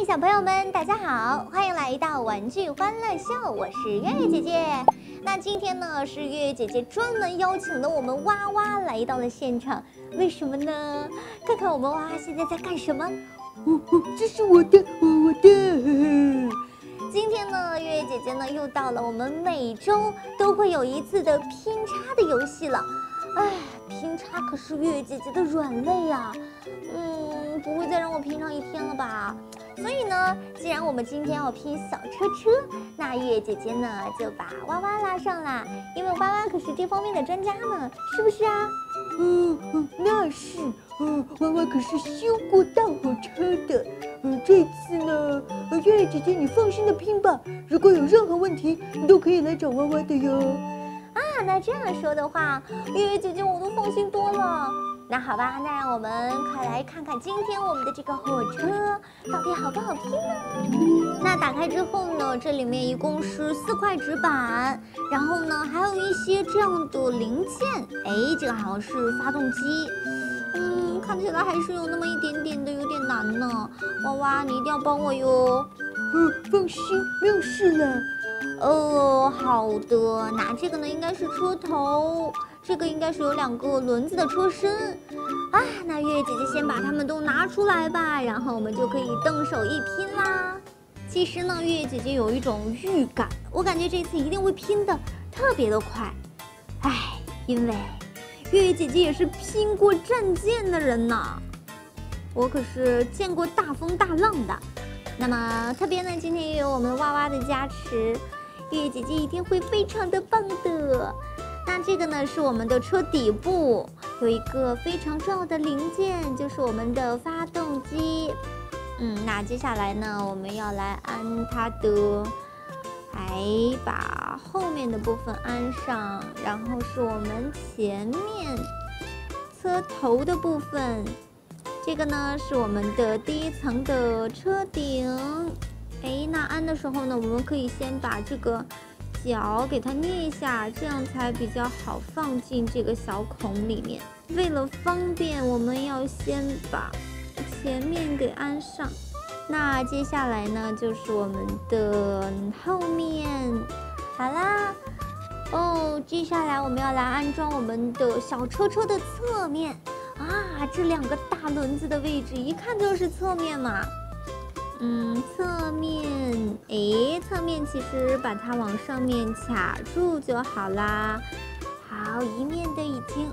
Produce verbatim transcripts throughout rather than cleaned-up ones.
小朋友们，大家好，欢迎来到玩具欢乐秀，我是月月姐姐。那今天呢，是月月姐姐专门邀请的我们娃娃来到了现场，为什么呢？看看我们娃娃现在在干什么？ 哦哦，这是我的，我我的。 今天呢，月月姐姐呢又到了我们每周都会有一次的拼插的游戏了。哎，拼插可是月月姐姐的软肋呀，嗯，不会再让我拼上一天了吧？所以呢，既然我们今天要拼小车车，那月月姐姐呢就把娃娃拉上啦，因为娃娃可是这方面的专家呢，是不是啊？ 嗯嗯，那是，嗯，娃娃可是修过大火车的。嗯，这次呢，呃，月月姐姐你放心的拼吧，如果有任何问题，你都可以来找娃娃的哟。 啊，那这样说的话，月月姐姐我都放心多了。那好吧，那让我们快来看看今天我们的这个火车到底好不好拼呢？那打开之后呢，这里面一共是四块纸板，然后呢还有一些这样的零件。哎，这个好像是发动机，嗯，看起来还是有那么一点点的有点难呢。娃娃，你一定要帮我哟。 嗯，放心，没有事了。 哦，好的，那这个呢应该是车头。这个应该是有两个轮子的车身，啊，那月月姐姐先把它们都拿出来吧，然后我们就可以动手一拼啦。其实呢，月月姐姐有一种预感，我感觉这次一定会拼得特别的快，哎，因为月月姐姐也是拼过战舰的人呢，我可是见过大风大浪的。那么特别呢，今天也有我们娃娃的加持，月月姐姐一定会非常的棒的。那这个呢是我们的车底部有一个非常重要的零件，就是我们的发动机。嗯，那接下来呢，我们要来安它的，来把后面的部分安上，然后是我们前面车头的部分。这个呢是我们的第一层的车顶。哎，那安的时候呢，我们可以先把这个脚给它捏一下，这样才比较好放进这个小孔里面。为了方便，我们要先把前面给安上。那接下来呢，就是我们的后面。好啦，哦，接下来我们要来安装我们的小车车的侧面啊，这两个大轮子的位置，一看就是侧面嘛。嗯，侧面，诶，侧面其实把它往上面卡住就好啦。好，一面的已经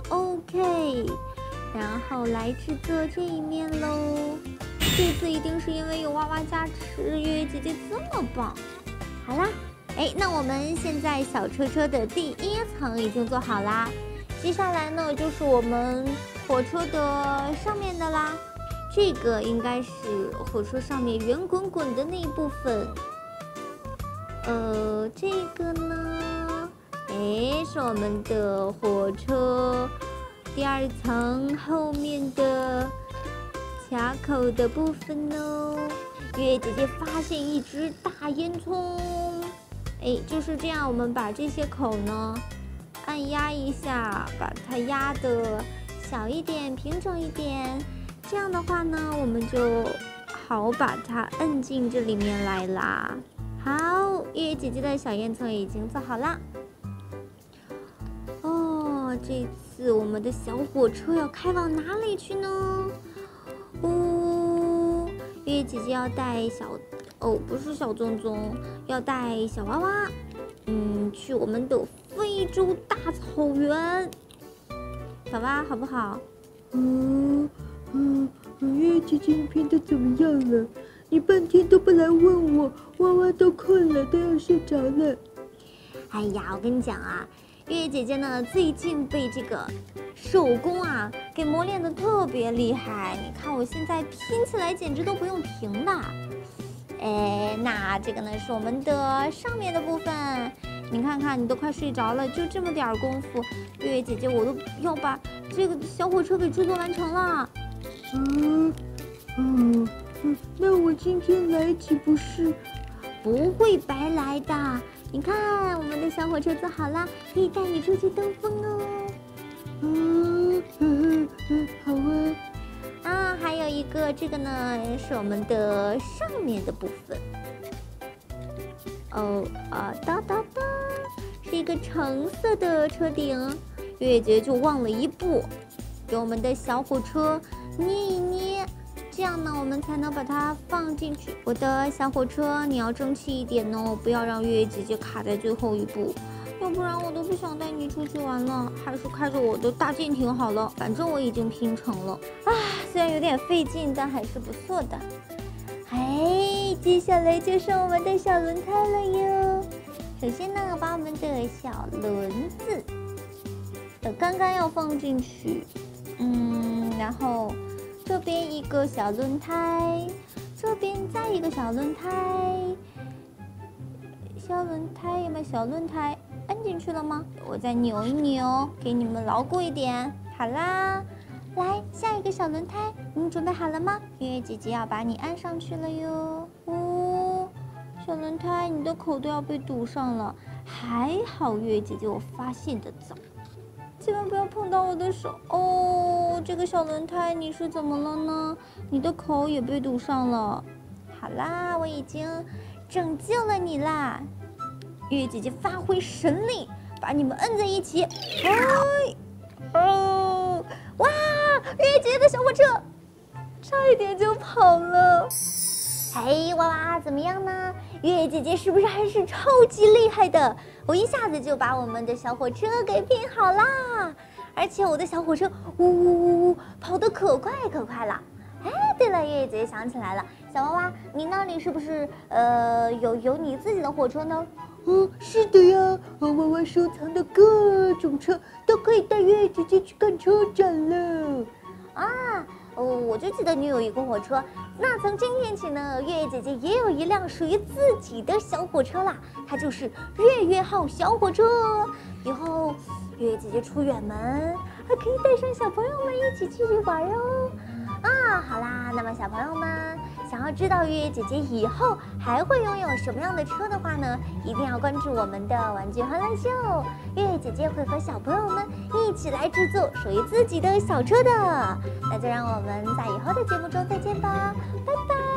OK， 然后来制作这一面喽。这次一定是因为有娃娃加持，月月姐姐这么棒。好啦，哎，那我们现在小车车的第一层已经做好啦，接下来呢就是我们火车的上面的啦。这个应该是火车上面圆滚滚的那一部分，呃，这个呢，哎，是我们的火车第二层后面的卡口的部分哦。月月姐姐发现一只大烟囱，哎，就是这样，我们把这些口呢按压一下，把它压得小一点，平整一点。这样的话呢，我们就好把它摁进这里面来啦。好，月月姐姐的小烟囱已经做好啦。哦，这次我们的小火车要开往哪里去呢？哦，月月姐姐要带小，哦，不是小棕棕，要带小娃娃，嗯，去我们的非洲大草原。娃娃好不好？ 嗯。嗯，月月姐姐，你拼的怎么样了？你半天都不来问我，娃娃都困了，都要睡着了。 哎呀，我跟你讲啊，月月姐姐呢最近被这个手工啊给磨练的特别厉害。你看我现在拼起来简直都不用停的。哎，那这个呢是我们的上面的部分。你看看，你都快睡着了，就这么点儿功夫，月月姐姐我都要把这个小火车给制作完成了。 嗯嗯嗯，那我今天来岂不是不会白来的？你看，我们的小火车做好了，可以带你出去兜风哦。 嗯嗯嗯，好啊。 啊，还有一一个，这个呢是我们的上面的部分。哦啊哒哒哒，是一个橙色的车顶。月姐就忘了一步，给我们的小火车捏一捏，这样呢我们才能把它放进去。我的小火车，你要争气一点哦，不要让月月姐姐卡在最后一步。要不然我都不想带你出去玩了，还是开着我的大舰艇好了。反正我已经拼成了，啊，虽然有点费劲，但还是不错的。哎，接下来就剩我们的小轮胎了哟。首先呢，把我们的小轮子，呃，刚刚要放进去，嗯，然后这边一个小轮胎，这边再一个小轮胎。小轮胎有没有小轮胎？按进去了吗？我再扭一扭，给你们牢固一点。好啦，来下一个小轮胎，你准备好了吗？月月姐姐要把你按上去了哟。哦，小轮胎，你的口都要被堵上了。还好月月姐姐我发现的早，千万不要碰到我的手哦。这个小轮胎你是怎么了呢？你的口也被堵上了。好啦，我已经拯救了你啦。月月姐姐发挥神力，把你们摁在一起。哎，哦，哇！月月姐姐的小火车差一点就跑了。哎，哇哇，怎么样呢？月月姐姐是不是还是超级厉害的？我一下子就把我们的小火车给拼好啦！而且我的小火车呜呜呜呜跑得可快可快了。哎，对了，月月姐姐想起来了，小娃娃，你那里是不是呃有有你自己的火车呢？ 哦，是的呀，娃娃收藏的各种车都可以带月月姐姐去看车展了。 啊，哦，我就记得你有一个火车。那从今天起呢，月月姐姐也有一辆属于自己的小火车啦，它就是月月号小火车。以后月月姐姐出远门，还可以带上小朋友们一起去玩哦。啊，好啦，那么小朋友们想要知道月月姐姐以后还会拥有什么样的车的话呢，一定要关注我们的玩具欢乐秀。月月姐姐会和小朋友们一起来制作属于自己的小车的。那就让我们在以后的节目中再见吧，拜拜。